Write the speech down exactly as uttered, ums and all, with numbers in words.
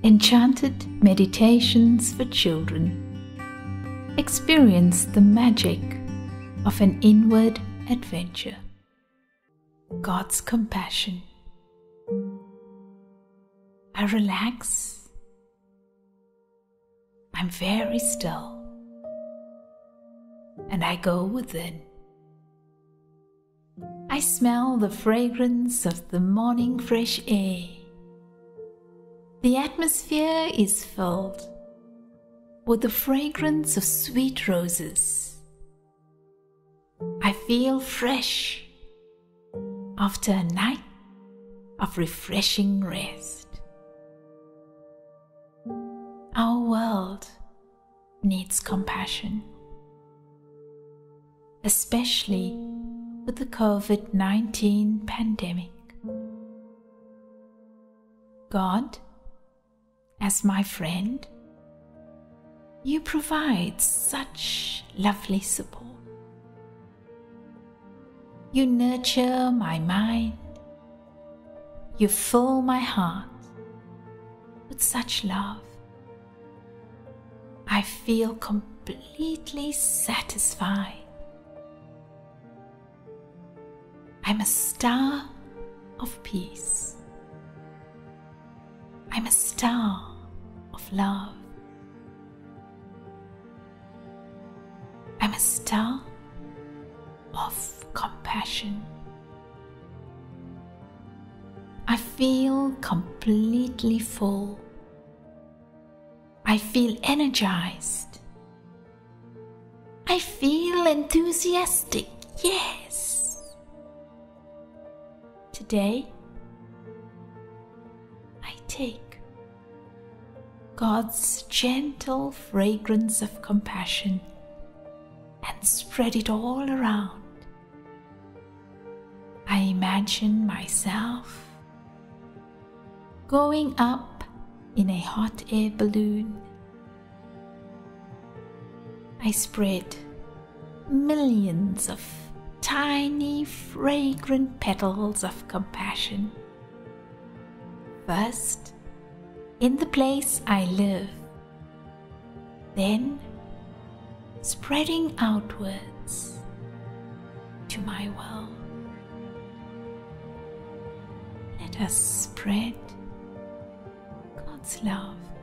Enchanted Meditations for Children. Experience the magic of an inward adventure. God's compassion. I relax. I'm very still. And I go within. I smell the fragrance of the morning fresh air. The atmosphere is filled with the fragrance of sweet roses. I feel fresh after a night of refreshing rest. Our world needs compassion, especially with the COVID nineteen pandemic. God, as my friend, you provide such lovely support. You nurture my mind. You fill my heart with such love. I feel completely satisfied. I'm a star of peace. I'm a star of love. I'm a star of compassion. I feel completely full. I feel energized. I feel enthusiastic. Yes. Today, I take God's gentle fragrance of compassion and spread it all around. I imagine myself going up in a hot air balloon. I spread millions of tiny fragrant petals of compassion. First, in the place I live, then spreading outwards to my world. Let us spread God's love